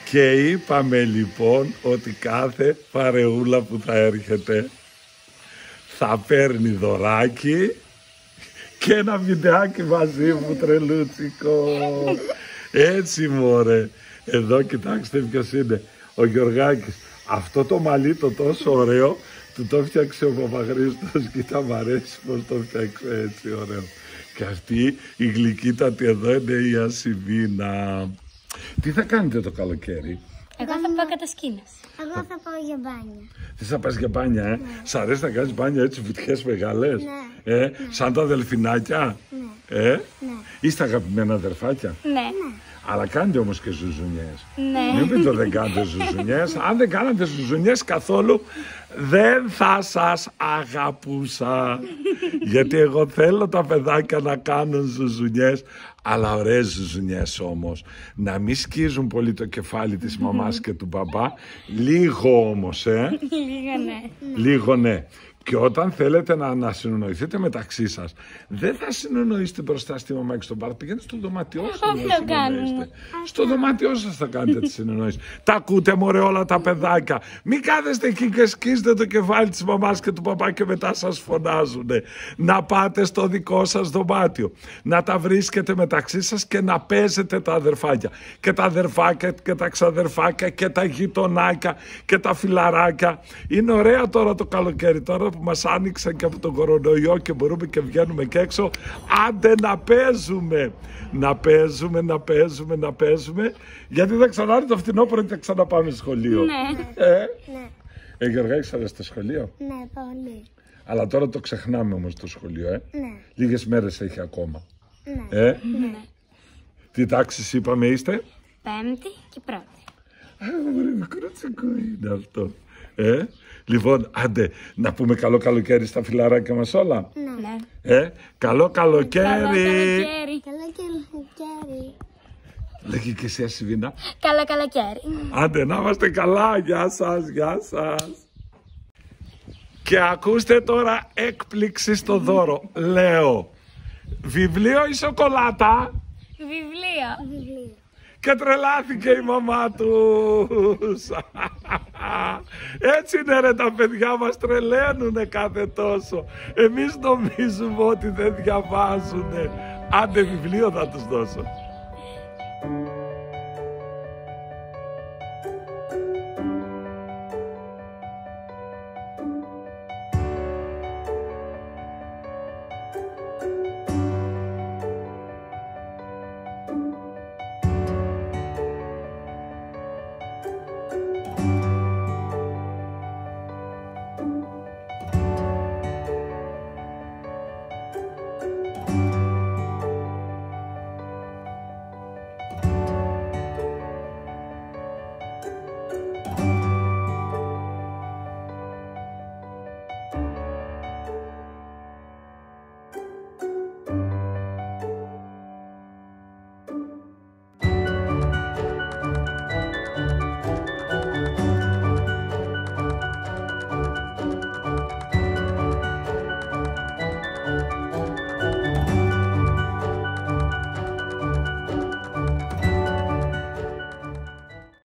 Και είπαμε λοιπόν ότι κάθε παρεούλα που θα έρχεται θα παίρνει δωράκι και ένα βιντεάκι μαζί μου, τρελούτσικο. Έτσι μωρέ. Εδώ κοιτάξτε ποιος είναι. Ο Γιωργάκης. Αυτό το μαλλί το τόσο ωραίο του το φτιάξε ο Παπαχρήστος. Κοίτα μ' αρέσει πως το φτιάξε έτσι ωραίο. Και αυτή η γλυκύτατη εδώ είναι η Ασημίνα. Τι θα κάνετε το καλοκαίρι? Εγώ θα πάω κατασκήνωση. Εγώ θα πάω για μπάνια. Τι θα πας για μπάνια, Ναι. Σ' αρέσει να κάνεις μπάνια έτσι, βουτιές μεγάλες? Ναι. Σαν τα αδελφινάκια? Ναι. Ναι. Είστε αγαπημένα αδερφάκια? Ναι. Αλλά κάνετε όμως και ζουζουνιές. Ναι. Μην πείτε δεν κάνετε ζουζουνιές. Αν δεν κάνατε ζουζουνιές καθόλου, δεν θα σας αγαπούσα. Γιατί εγώ θέλω τα παιδάκια να κάνουν ζουζουνιές, αλλά ωραίες ζουζουνιές όμως. Να μην σκίζουν πολύ το κεφάλι της μαμάς και του μπαμπά. Λίγο όμως, Λίγο ναι. Λίγο ναι. Και όταν θέλετε να συνεννοηθείτε μεταξύ σας, δεν θα συνεννοήσετε μπροστά στη μαμά και στον μπαμπά. Πηγαίνετε στο δωμάτιό σας να συνεννοήσετε. Στο δωμάτιό σας θα κάνετε τις συνεννοήσεις. Τα ακούτε μωρέ όλα τα παιδάκια. Μην κάθεστε εκεί και σκίζετε το κεφάλι της μαμάς και του μπαμπά και μετά σας φωνάζουνε. Να πάτε στο δικό σας δωμάτιο. Να τα βρίσκετε μεταξύ σας και να παίζετε τα αδερφάκια. Και τα αδερφάκια και τα ξαδερφάκια και τα γειτονάκια και τα φιλαράκια. Είναι ωραία τώρα το καλοκαίρι, τώρα που μας άνοιξαν και από τον κορονοϊό και μπορούμε και βγαίνουμε και έξω. Άντε να παίζουμε. Να παίζουμε, να παίζουμε, να παίζουμε. Γιατί θα ξανάρθει το φθινόπωρο και θα ξαναπάμε σχολείο. Ναι. Γιωργάκη, σ' αρέσει το σχολείο? Ναι, πολύ. Αλλά τώρα το ξεχνάμε όμως το σχολείο, Ναι. Λίγες μέρες έχει ακόμα. Ναι. Ναι. Τι τάξεις είπαμε είστε? Πέμπτη και πρώτη. Μικρό τσεκό είναι αυτό. Λοιπόν, άντε, να πούμε καλό καλοκαίρι στα φιλαράκια μας όλα. Ναι. Καλό καλοκαίρι. Καλό καλοκαίρι. Καλό καλοκαίρι. Λέγε και εσύ Ασημίνα. Καλό καλοκαίρι. Άντε, να είμαστε καλά. Γεια σας, γεια σας. Και ακούστε τώρα έκπληξη στο δώρο. Λέω, βιβλίο ή σοκολάτα? Βιβλίο. Και τρελάθηκε η μαμά τους. Έτσι είναι ρε, τα παιδιά μας τρελαίνουνε κάθε τόσο. Εμείς νομίζουμε ότι δεν διαβάζουνε. Άντε, βιβλίο θα τους δώσω.